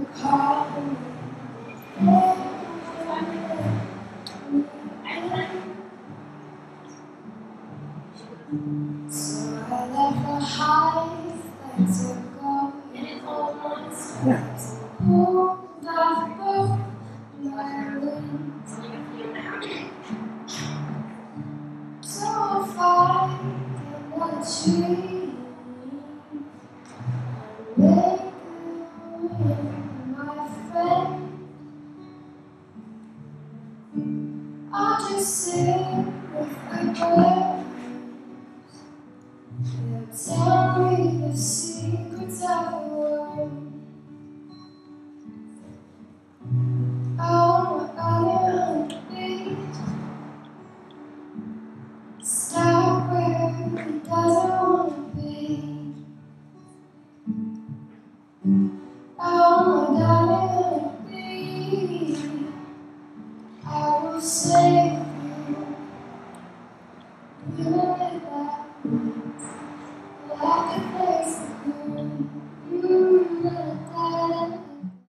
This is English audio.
So I left the highs that took off, and it almost pulled off both my wings. So I'll find another tree, make my friend. I'll just sit with the birds. They'll tell me the secrets of the world. Oh, I want to be stop where he doesn't want to be.